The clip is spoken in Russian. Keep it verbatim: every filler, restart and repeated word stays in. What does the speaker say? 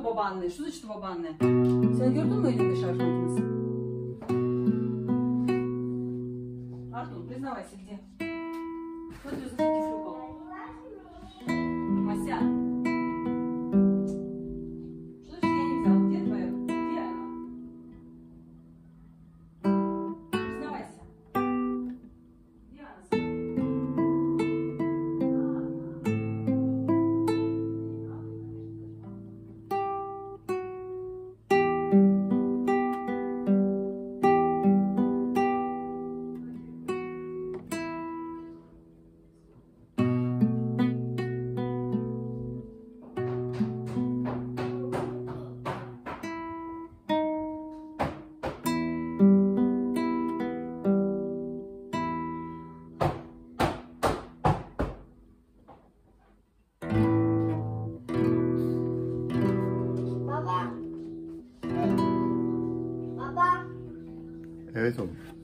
такое babaanne? Что значит babaanne? Sen gördün mü elinde şarj makinesi? Артур, признавайся, где? Кто тебя за такие шлюпал? Мася. Что значит я не взял? Где твоя? Где она? Признавайся. Где она? Baba. Baba. Evet oğlum.